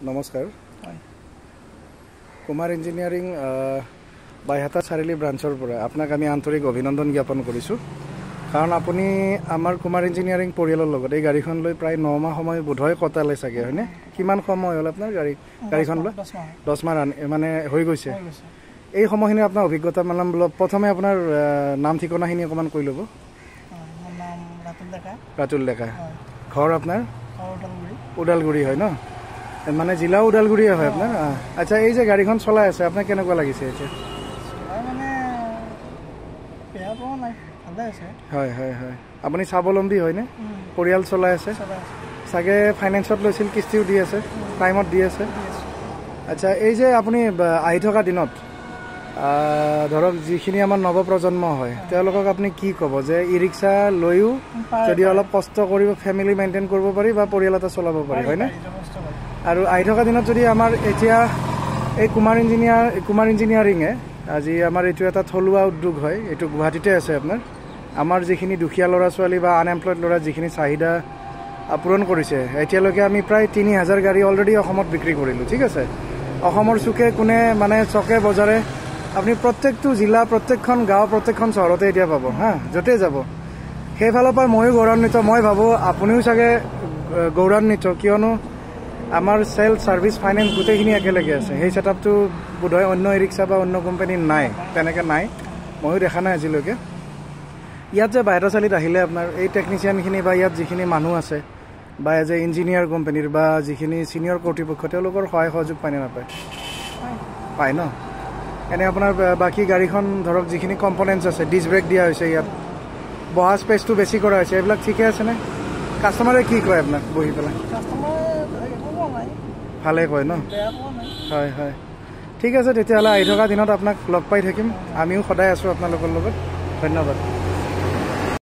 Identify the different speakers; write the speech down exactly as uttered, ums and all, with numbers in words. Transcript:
Speaker 1: নমস্কাৰ কুমাৰ ইঞ্জিনিয়াৰিং বাইহাটা চাৰিআলি ব্ৰাঞ্চৰ পৰা আপোনাক আমি আন্তৰিক অভিনন্দন জ্ঞাপন কৰিছোঁ কাৰণ আপুনি আমাৰ কুমাৰ ইঞ্জিনিয়াৰিং পৰিয়ালৰ লগত এই গাড়ীখন লৈ প্ৰায় ন মাহ সময় বোধহয় কটালে চাগে হয়নে কিমান সময় হ'ল আপোনাৰ গাড়ী গাড়ীখন লৈ দহ মাহ মানে হৈ গৈছে এই সময়খিনি আপোনাৰ অভিজ্ঞতা মানে প্ৰথমে আপোনাৰ নাম ঠিকনাখিনি অকণমান কৈ ল'ব ৰাতুল ডেকা ঘৰ আপোনাৰ ওদালগুৰি হয় ন মানে জিলা ওদালগুৰিয়ে হয় আপোনাৰ আচ্ছা এই যে গাড়ীখন চলাই আছে আপোনাৰ কেনেকুৱা লাগিছে এতিয়া হয় হয় হয় আপুনি স্বাৱলম্বী হয়নে পৰিয়াল চলাই আছে চাগে ফাইনেন্সত লৈছিল কিস্তিও দি আছে টাইমত দি আছে আচ্ছা এই যে আপুনি আহি থকা দিনত ধৰক যিখিনি আমাৰ নৱপ্ৰজন্ম হয় তেওঁলোকক আপুনি কি ক'ব যে ই ৰিক্সা লৈও যদি অলপ কষ্ট কৰিব ফেমিলি মেইনটেইন কৰিব পাৰি বা পৰিয়াল এটা চলাব পাৰি হয়নে আৰু আহি থকা দিনত যদি আমাৰ এতিয়া এই কুমাৰ ইঞ্জিনিয়াৰ কুমাৰ ইঞ্জিনিয়াৰিঙে আজি আমাৰ এইটো এটা থলুৱা উদ্যোগ হয় এইটো গুৱাহাটীতে আছে আপোনাৰ আমাৰ যিখিনি দুখীয়া ল'ৰা ছোৱালী বা আনএমপ্লয়ড ল'ৰা যিখিনি চাহিদা পূৰণ কৰিছে এতিয়ালৈকে আমি প্ৰায় তিনি হাজাৰ গাড়ী অলৰেডি অসমত বিক্ৰী কৰিলোঁ ঠিক আছে অসমৰ চুকে কোনে মানে চকে বজাৰে আপুনি প্ৰত্যেকটো জিলা প্ৰত্যেকখন গাঁও প্ৰত্যেকখন চহৰতে এতিয়া পাব হা য'তেই যাব সেইফালৰ পৰা ময়ো গৌৰৱান্বিত মই ভাবোঁ আপুনিও চাগে গৌৰৱান্বিত কিয়নো আমাৰ চেল ছাৰ্ভিচ ফাইনেন্স গোটেইখিনি একেলগে আছে সেই ছেটআপটো বোধহয় অন্য ই ৰিক্সা বা অন্য কোম্পানীৰ নাই তেনেকৈ নাই ময়ো দেখা নাই আজিলৈকে ইয়াত যে বাইহাটা চাৰিআলিত আহিলে আপোনাৰ এই টেকনিচিয়ানখিনি বা ইয়াত যিখিনি মানুহ আছে বা এজ এ ইঞ্জিনিয়াৰ কোম্পানীৰ বা যিখিনি ছিনিয়ৰ কৰ্তৃপক্ষ তেওঁলোকৰ সহায় সহযোগ পায় নে নাপায় পায় ন এনে আপোনাৰ বাকী গাড়ীখন ধৰক যিখিনি কম্পনেণ্টছ আছে ডিছ ব্ৰেক দিয়া হৈছে ইয়াত বহা স্পেচটো বেছি কৰা হৈছে এইবিলাক ঠিকে আছেনে কাষ্টমাৰে কি কয় আপোনাক বহি পেলাই ভালে কয় ন হয় হয় ঠিক আছে তেতিয়াহ'লে আহি থকা দিনত আপোনাক লগ পাই থাকিম আমিও সদায় আছোঁ আপোনালোকৰ লগত ধন্যবাদ